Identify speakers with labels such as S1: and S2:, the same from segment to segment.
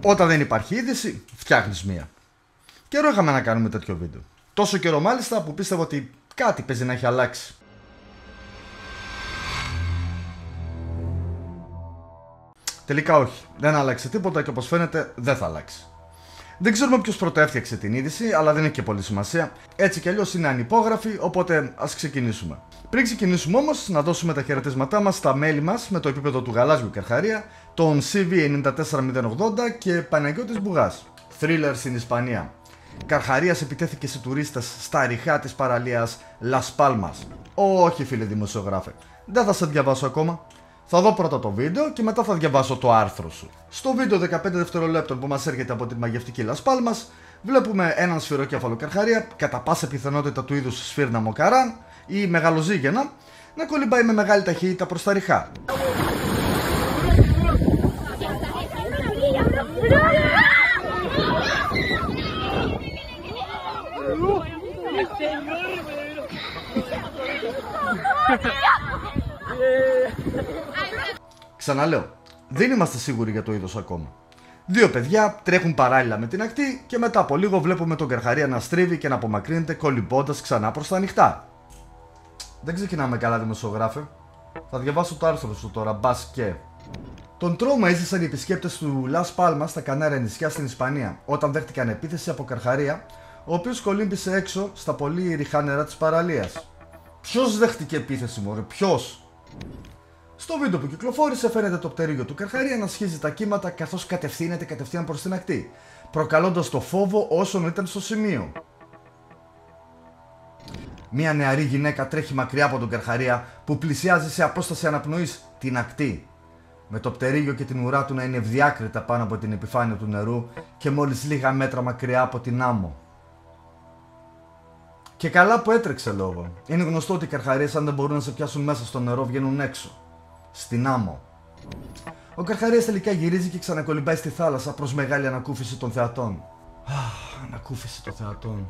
S1: Όταν δεν υπάρχει είδηση, φτιάχνεις μία. Καιρό είχαμε να κάνουμε τέτοιο βίντεο. Τόσο καιρό μάλιστα που πίστευα ότι κάτι παίζει να έχει αλλάξει. Τελικά όχι, δεν άλλαξε τίποτα και όπως φαίνεται δεν θα αλλάξει. Δεν ξέρουμε ποιος πρωτοέφτιαξε την είδηση, αλλά δεν έχει και πολύ σημασία. Έτσι κι αλλιώς είναι ανυπόγραφη, οπότε ας ξεκινήσουμε. Πριν ξεκινήσουμε όμως, να δώσουμε τα χαιρετίσματά μας στα μέλη μας με το επίπεδο του Γαλάζιου Καρχαρία, τον CV94080 και Παναγιώτης Μπουγάς. Thriller στην Ισπανία. Καρχαρίας επιτέθηκε σε τουρίστες στα ριχά της παραλίας Las Palmas. Όχι φίλε δημοσιογράφε, δεν θα σε διαβάσω ακόμα. Θα δω πρώτα το βίντεο και μετά θα διαβάσω το άρθρο σου. Στο βίντεο 15 δευτερολέπτων που μας έρχεται από τη μαγευτική Las Palmas, βλέπουμε έναν σφυροκέφαλο καρχαρία, κατά πάσα πιθανότητα του είδους σφύρνα μοκαράν ή μεγαλοζύγαινα, να κολυμπάει με μεγάλη ταχύτητα προς τα ριχά. Ξαναλέω, δεν είμαστε σίγουροι για το είδος ακόμα. Δύο παιδιά τρέχουν παράλληλα με την ακτή και μετά από λίγο βλέπουμε τον καρχαρία να στρίβει και να απομακρύνεται κολυμπώντας ξανά προς τα ανοιχτά. Δεν ξεκινάμε καλά δημοσιογράφε. Θα διαβάσω το άρθρο σου τώρα, μπας και... Τον τρόμο έζησαν οι επισκέπτες του Las Palmas στα Κανάρια νησιά στην Ισπανία όταν δέχτηκαν επίθεση από καρχαρία, ο οποίος κολύμπησε έξω στα πολύ ριχά νερά της παραλίας. Ποιος δέχτηκε επίθεση μωρέ, ποιος? Στο βίντεο που κυκλοφόρησε φαίνεται το πτερίγιο του καρχαρία να σχίζει τα κύματα καθώς κατευθύνεται κατευθείαν προς την ακτή, προκαλώντας το φόβο όσων ήταν στο σημείο. Μια νεαρή γυναίκα τρέχει μακριά από τον καρχαρία που πλησιάζει σε απόσταση αναπνοής την ακτή, με το πτερίγιο και την ουρά του να είναι ευδιάκριτα πάνω από την επιφάνεια του νερού και μόλις λίγα μέτρα μακριά από την άμμο. Και καλά που έτρεξε λόγο. Είναι γνωστό ότι οι καρχαρίες αν δεν μπορούν να σε πιάσουν μέσα στο νερό βγαίνουν έξω. Στην άμμο. Ο καρχαρίας τελικά γυρίζει και ξανακολυμπάει στη θάλασσα προς μεγάλη ανακούφιση των θεατών. Ανακούφιση των θεατών.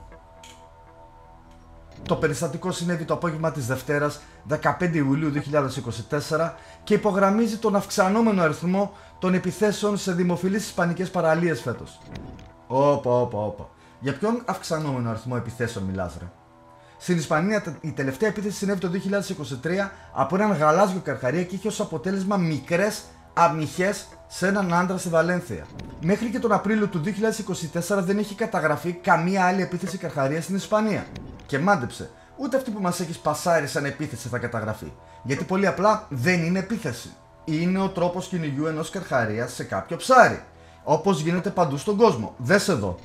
S1: Το περιστατικό συνέβη το απόγευμα της Δευτέρας 15 Ιουλίου 2024 και υπογραμμίζει τον αυξανόμενο αριθμό των επιθέσεων σε δημοφιλείς ισπανικές παραλίες φέτος. Όπα. Για ποιον αυξανόμενο αριθμό επιθέσεων μιλάς ρε? Στην Ισπανία η τελευταία επίθεση συνέβη το 2023 από έναν γαλάζιο καρχαρία και είχε ως αποτέλεσμα μικρές αμυχές σε έναν άντρα στη Βαλένθια. Μέχρι και τον Απρίλιο του 2024 δεν έχει καταγραφεί καμία άλλη επίθεση καρχαρία στην Ισπανία. Και μάντεψε, ούτε αυτή που μας έχεις πασάρει σαν επίθεση θα καταγραφεί. Γιατί πολύ απλά δεν είναι επίθεση. Είναι ο τρόπος κυνηγιού ενός καρχαρία σε κάποιο ψάρι. Όπως γίνεται παντού στον κόσμο. Δες εδώ.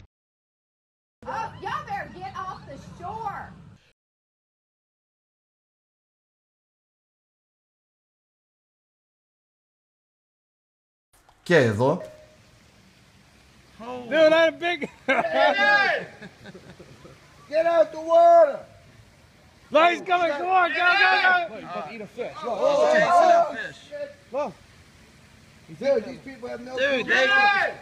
S1: Και εδώ.
S2: Dude, that big.
S3: Get out the water!
S2: No, he's coming. Come on, go.
S3: Eat a fish. Whoa. Look. Dude, these people have no
S2: Dude,
S3: Get in!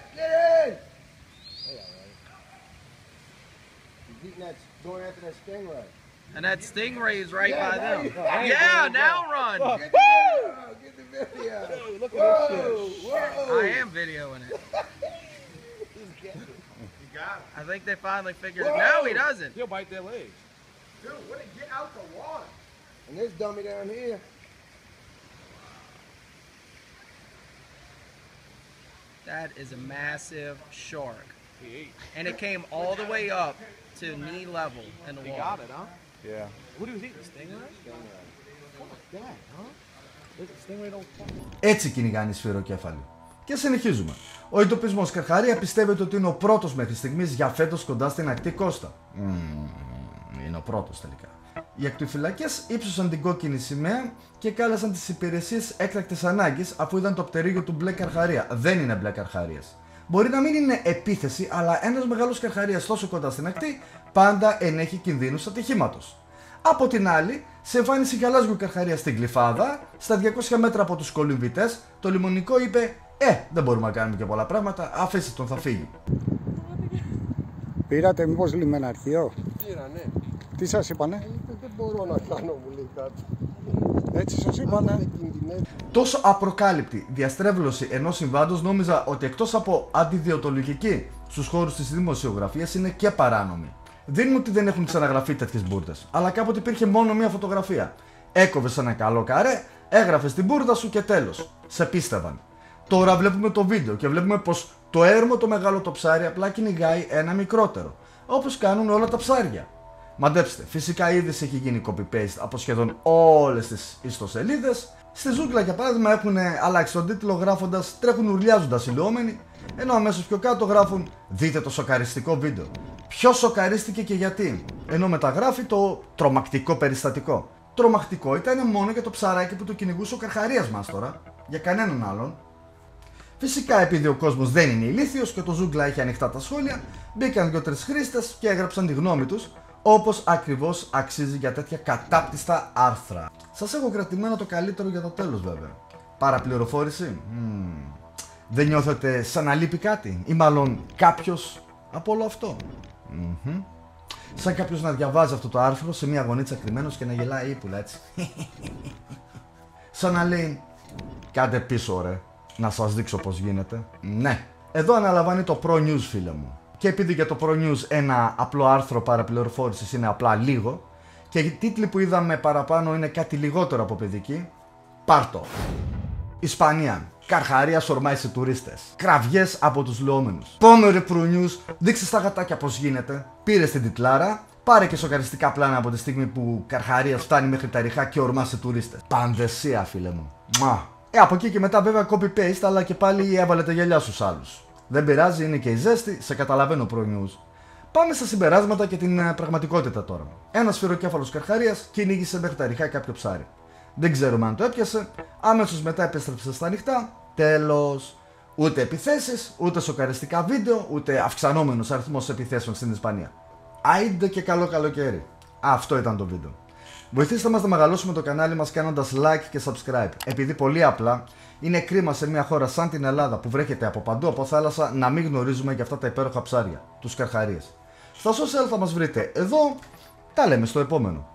S3: He's eating that, going after that stingray.
S2: And that stingray is right by
S3: now
S2: them.
S3: you-
S2: Yeah, now run.
S3: Get the video! Get the video! Dude, look at this shit. Whoa!
S2: I am videoing it. I think they finally figured it. No, he doesn't.
S4: He'll bite their legs.
S3: Dude, what did get out the water? And this dummy down here.
S2: That is a massive shark.
S4: He ate.
S2: And it came all the way up to knee level in the
S4: He
S2: water.
S4: got it, huh?
S3: Yeah.
S4: What do you eat? The stingray?
S3: That, huh?
S4: The stingray don't fall.
S1: Έτσι κυνηγάνε οι σφυροκέφαλοι. Και συνεχίζουμε. Ο εντοπισμός καρχαρία πιστεύεται ότι είναι ο πρώτος μέχρι στιγμής για φέτος κοντά στην ακτή Κώστα. Είναι ο πρώτος τελικά. Οι ακτοφυλακές ύψωσαν την κόκκινη σημαία και κάλεσαν τις υπηρεσίες έκτακτης ανάγκης αφού είδαν το πτερίγιο του μπλε καρχαρία. Δεν είναι μπλε καρχαρίες. Μπορεί να μην είναι επίθεση, αλλά ένας μεγάλος καρχαρίας τόσο κοντά στην ακτή πάντα ενέχει κινδύνους ατυχήματος. Από την άλλη, σε εμφάνιση γαλάζιου καρχαρία στην Γλυφάδα, στα 200 μέτρα από τους κολυμβητές, το λιμονικό είπε δεν μπορούμε να κάνουμε και πολλά πράγματα, αφήστε τον, θα φύγει.
S5: Πήρατε μήπως λιμεναρχείο?
S3: Πήρα, ναι.
S5: Τι σας είπανε?
S3: Δεν μπορώ να κάνω, μου λέει κάτι. Έτσι σας είπανε.
S1: Τόσο απροκάλυπτη διαστρέβλωση ενός συμβάντος νόμιζα ότι εκτός από αντιδιαιτολογική στους χώρους της δημοσιογραφίας είναι και παράνομη. Δεν είναι ότι δεν έχουν ξαναγραφεί τέτοιες μπουρδες, αλλά κάποτε υπήρχε μόνο μία φωτογραφία. Έκοβες ένα καλό καρέ, έγραφες την μπουρδα σου και τέλος. Σε πίστευαν. Τώρα βλέπουμε το βίντεο και βλέπουμε πως το έρμο το μεγάλο το ψάρι απλά κυνηγάει ένα μικρότερο. Όπως κάνουν όλα τα ψάρια. Μαντέψτε, φυσικά η είδηση έχει γίνει copy-paste από σχεδόν όλες τις ιστοσελίδες. Στη ζούγκλα για παράδειγμα έχουν αλλάξει τον τίτλο γράφοντας «Τρέχουν ουρλιάζοντας οι λουόμενοι», ενώ αμέσως πιο κάτω γράφουν «Δείτε το σοκαριστικό βίντεο». Ποιος σοκαρίστηκε και γιατί, ενώ μεταγράφει το τρομακτικό περιστατικό. Τρομακτικό ήταν μόνο για το ψαράκι που το κυνηγούσε ο Καρχαρίας μας τώρα, για κανέναν άλλον. Φυσικά επειδή ο κόσμος δεν είναι ηλίθιος και το ζούγκλα έχει ανοιχτά τα σχόλια, μπήκαν 2-3 χρήστες και έγραψαν τη γνώμη τους, όπως ακριβώς αξίζει για τέτοια κατάπτυστα άρθρα. Σας έχω κρατημένο το καλύτερο για το τέλος βέβαια. Παραπληροφόρηση. Δεν νιώθετε σαν να λείπει κάτι ή μάλλον κάποιος από όλο αυτό? Σαν κάποιος να διαβάζει αυτό το άρθρο σε μια γωνίτσα κρυμμένος και να γελάει ύπουλα έτσι. Σαν να λέει «Κάντε πίσω ρε, να σας δείξω πως γίνεται». Ναι, εδώ αναλαμβάνει το Pro News φίλε μου. Και επειδή για το Pro News ένα απλό άρθρο παραπληροφόρησης είναι απλά λίγο και οι τίτλοι που είδαμε παραπάνω είναι κάτι λιγότερο από παιδική, πάρτο. Ισπανία. Καρχαρίας ορμάει σε τουρίστες. Κραυγές από τους λουόμενους. Πάμε ρε Pro News, δείξε στα γατάκια πως γίνεται. Πήρε την τιτλάρα, πάρε και σοκαριστικά πλάνα από τη στιγμή που Καρχαρίας φτάνει μέχρι τα ριχά και ορμά σε τουρίστες. Πανδεσία φίλε μου. Από εκεί και μετά βέβαια copy-paste, αλλά και πάλι έβαλε τα γυαλιά στους άλλους. Δεν πειράζει, είναι και η ζέστη, σε καταλαβαίνω Pro News. Πάμε στα συμπεράσματα και την πραγματικότητα τώρα. Ένας σφυροκέφαλος Καρχαρίας κυνήγησε μέχρι τα ριχά κάποιο ψάρι. Δεν ξέρουμε αν το έπιασε, άμεσως μετά επέστρεψε στα ανοιχτά, τέλος. Ούτε επιθέσεις, ούτε σοκαριστικά βίντεο, ούτε αυξανόμενος αριθμός επιθέσεων στην Ισπανία. Άιντε και καλό καλοκαίρι. Αυτό ήταν το βίντεο. Βοηθήστε μας να μεγαλώσουμε το κανάλι μας κάνοντας like και subscribe. Επειδή πολύ απλά είναι κρίμα σε μια χώρα σαν την Ελλάδα που βρέχεται από παντού από θάλασσα να μην γνωρίζουμε για αυτά τα υπέροχα ψάρια, τους Καρχαρίες. Στα social θα μας βρείτε εδώ, τα λέμε στο επόμενο.